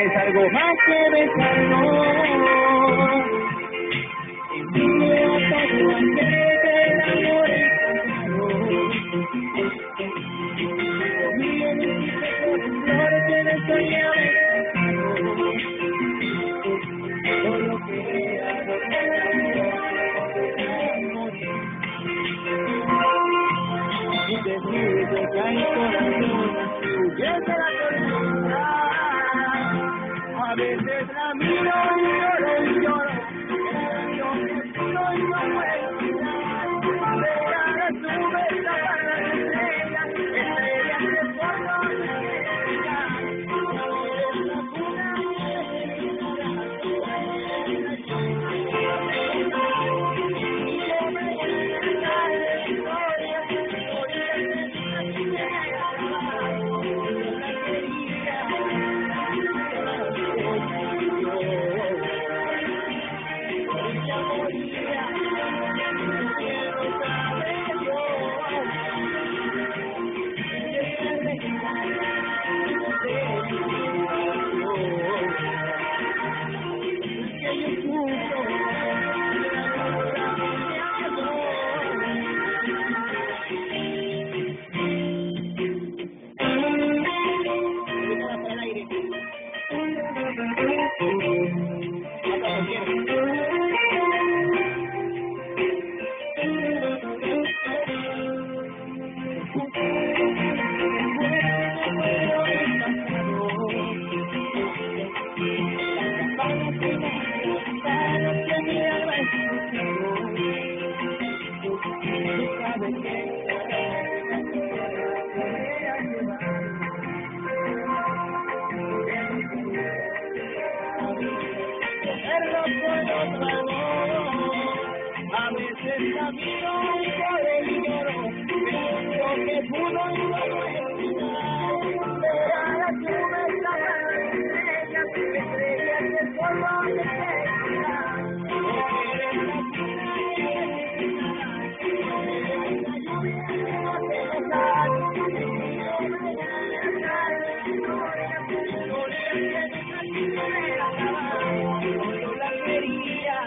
es algo más que besarnos. Envíe a todo aquel que enamore conmigo me quise por un flor que me soñaba por lo que hago en la vida y te sigo cae corazón huyendo la tormenta. A veces la miro y lloro y lloro, yo que soy no puedo mirar, ver a las nubes tapar las estrellas, estrellas que por donde llegan, eres la cuna de felicidad, y yo me voy a cantar de historia, historia que nunca quisiera acabar, yo la quería. A veces la miro y lloro y lloro, pienso que pudo y no puedo olvidar. Ver a las nubes tapar las estrellas, estrellas que por donde llegan, eres la cuna que eres la lluvia que no te besar, y yo me voy a cantar de historia, historia que nunca quisiera acabar, yo la quería.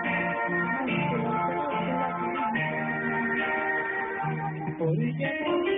Porque